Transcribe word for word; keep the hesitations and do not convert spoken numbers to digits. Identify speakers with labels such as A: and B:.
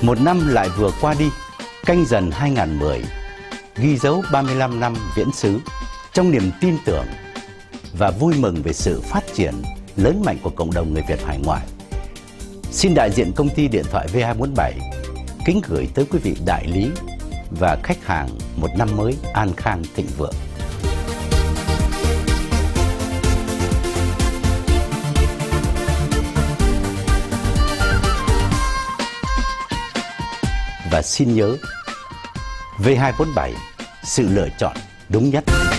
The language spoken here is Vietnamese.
A: Một năm lại vừa qua đi, Canh Dần hai nghìn không trăm mười ghi dấu ba mươi lăm năm viễn xứ trong niềm tin tưởng và vui mừng về sự phát triển lớn mạnh của cộng đồng người Việt hải ngoại. Xin đại diện công ty điện thoại V hai bốn bảy kính gửi tới quý vị đại lý và khách hàng một năm mới an khang thịnh vượng. Và xin nhớ, V hai bốn bảy, sự lựa chọn đúng nhất.